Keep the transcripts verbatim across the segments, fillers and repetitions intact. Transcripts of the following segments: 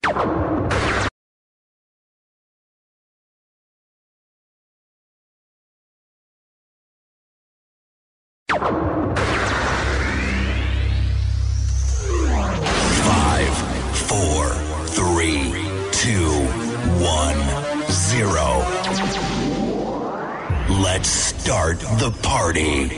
Five, four, three, two, one, zero. Let's start the party.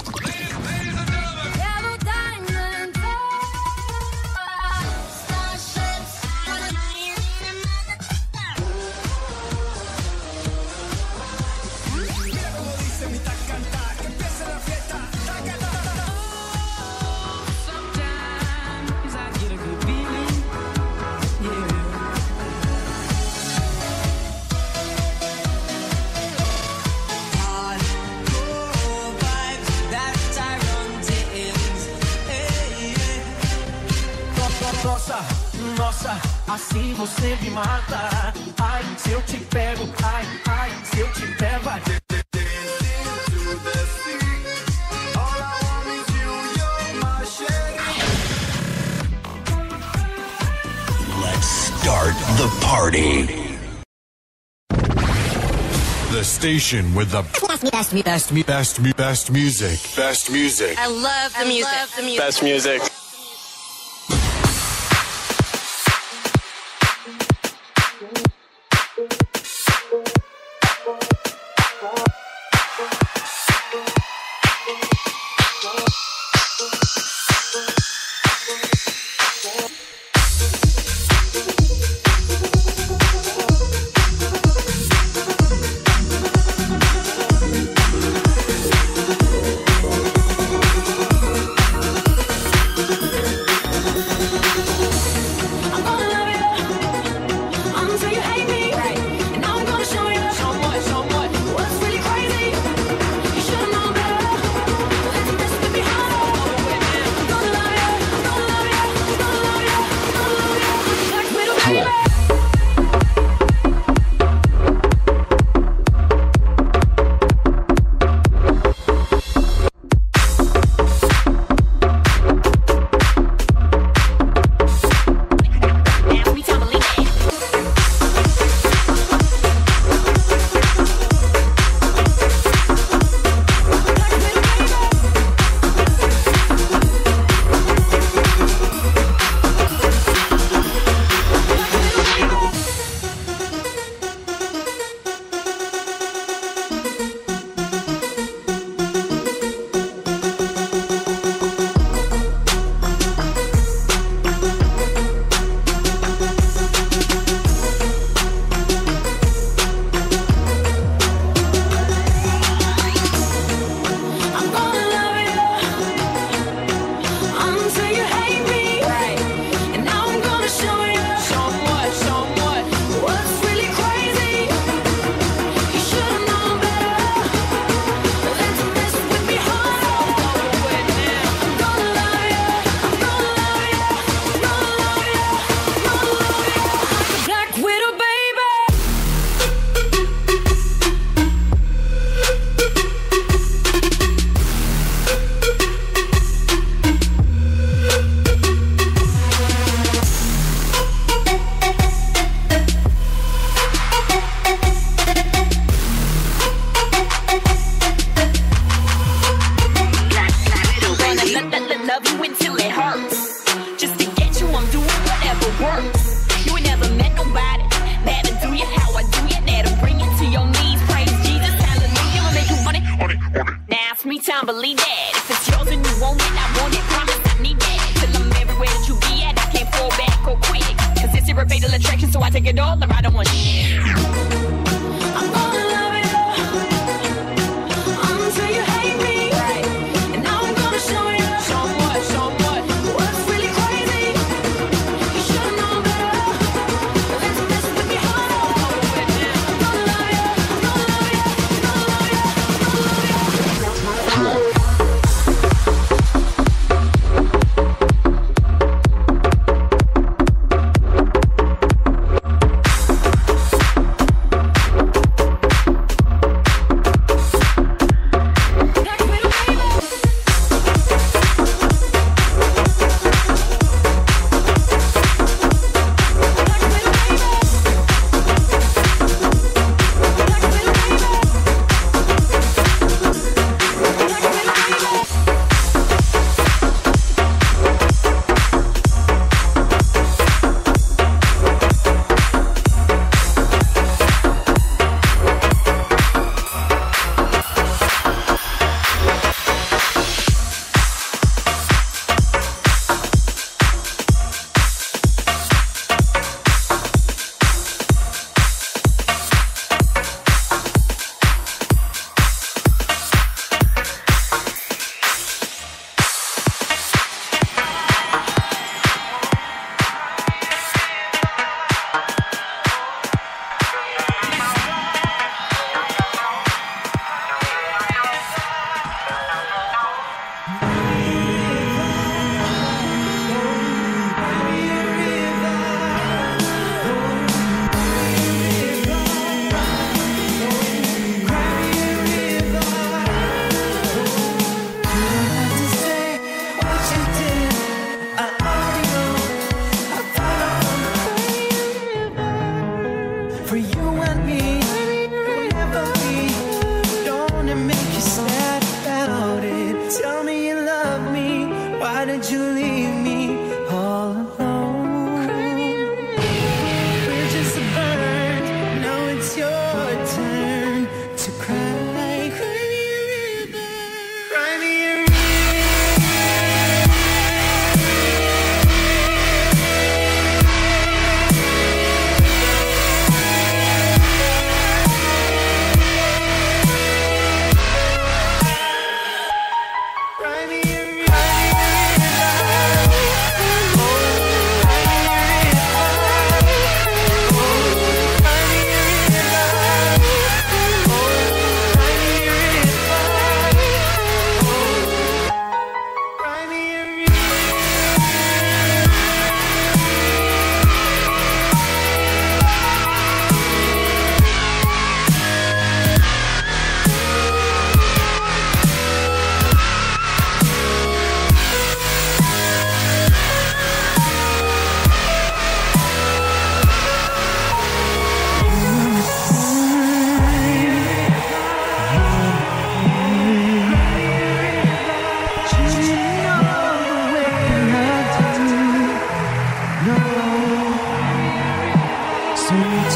Nossa, nossa, assim você me mata. Ai, se eu te pego, ai, ai, se eu te pego, ai. Let's start the party. The station with the best, best, best, best, best music. Best music. I love the music. Love the music. Best music. Believe that. If it's yours and you want it, I want it. Promise I need that. Till I'm everywhere that you be at, I can't fall back or quit. Cause it's your fatal attraction, so I take it all or I don't want shit. I'm gonna love it until you hate me. Right. And now I'm gonna show you so much, so much. What's really crazy? You should've known better. Let's mess with me hard. I'm gonna love you, I'm gonna love you, I'm gonna love you, I'm gonna love you.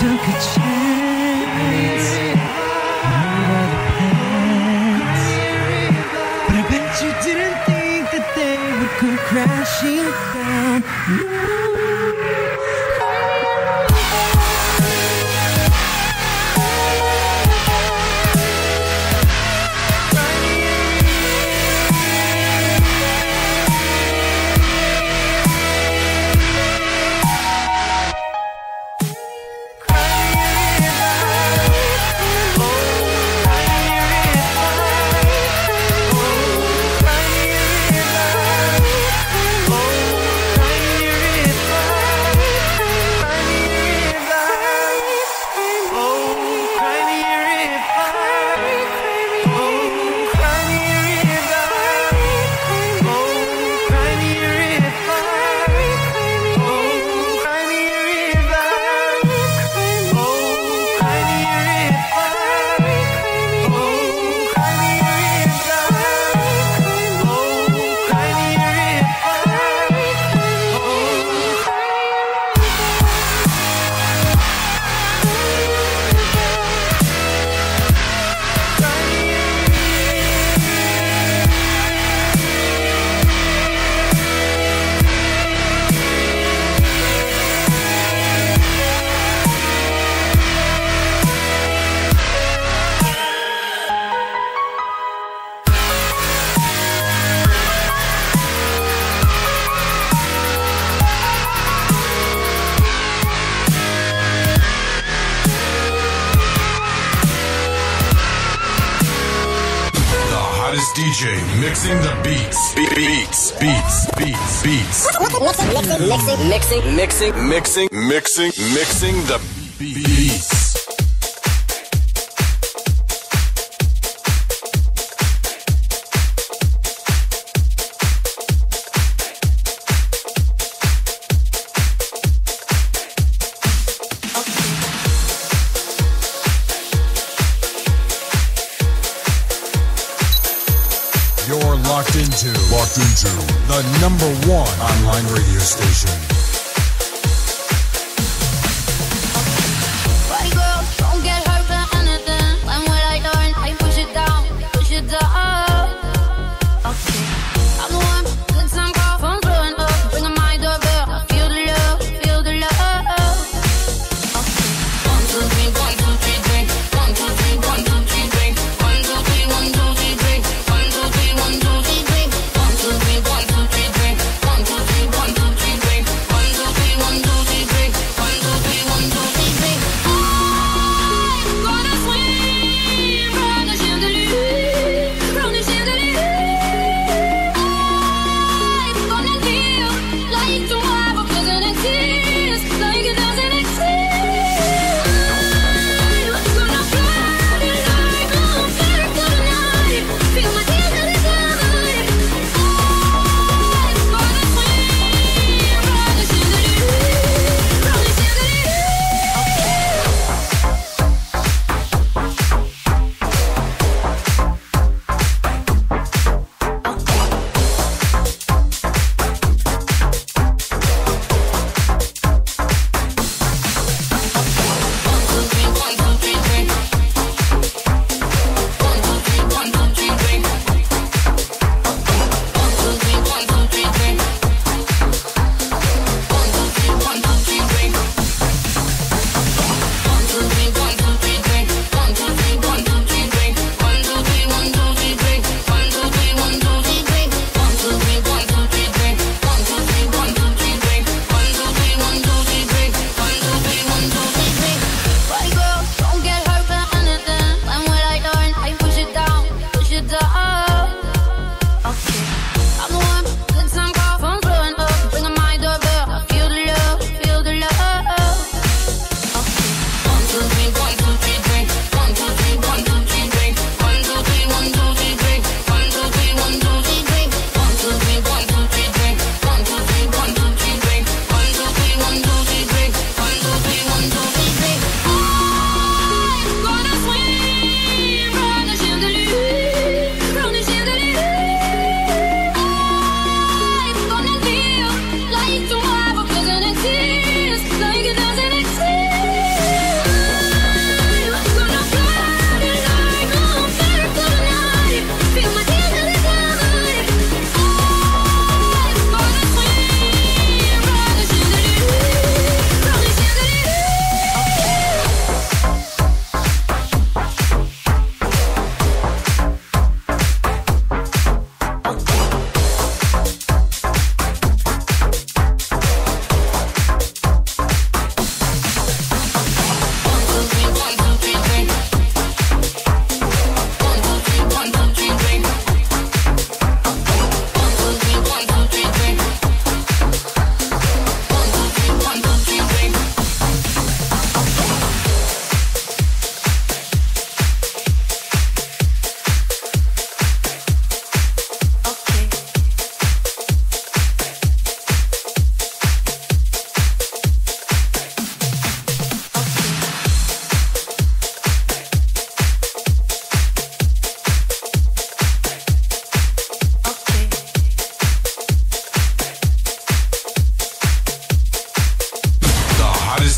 took a chance, made other plans, but I bet you didn't think that they would come crashing down. D J mixing the beats, beats, beats, beats, beats. Mixing, mixing, mixing, mixing, Mixing, mixing, mixing the beats. You're locked into, locked into the number one online radio station. Body girls, don't get hurt by anything. When will I learn? I push it down, push it down. Okay, I'm the one, good time call, phone blowing up. Bring a my doorbell, I feel the love, feel the love. Okay, one, two, three, one, two, three, drink. One, two, three, one, two, three, drink. One, two, three, one, two, three, drink. One, two, three, one, two, three, drink. One, two, three, one, two, three, drink. One, two, three, one, two, three, drink. One,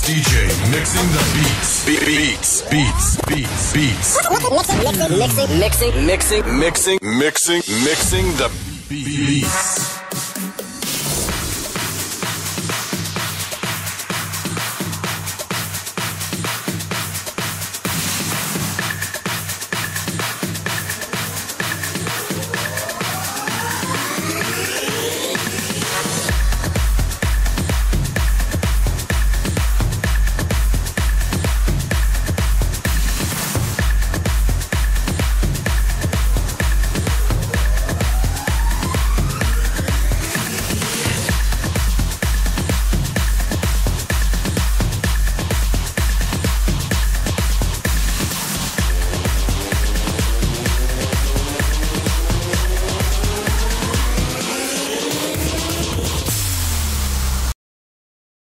D J mixing the beats. Be- beats, beats, beats, beats. Mixing, mixing, mixing, mixing, Mixing, mixing, mixing the beats.